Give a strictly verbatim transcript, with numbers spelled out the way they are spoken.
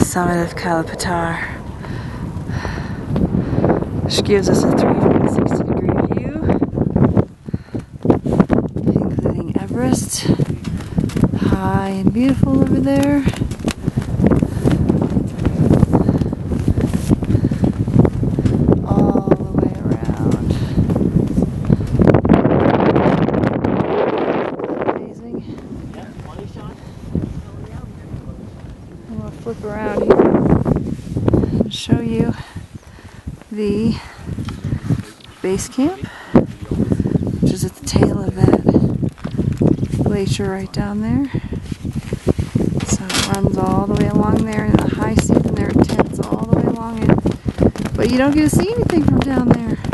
summit of Pattar, which gives us a three hundred sixty degree view, including Everest, high and beautiful over there. All the way around. Amazing. I'm going to flip around here and show you the base camp, which is at the tail of that glacier right down there. So it runs all the way along there in the high season. There are tents all the way along it, but you don't get to see anything from down there.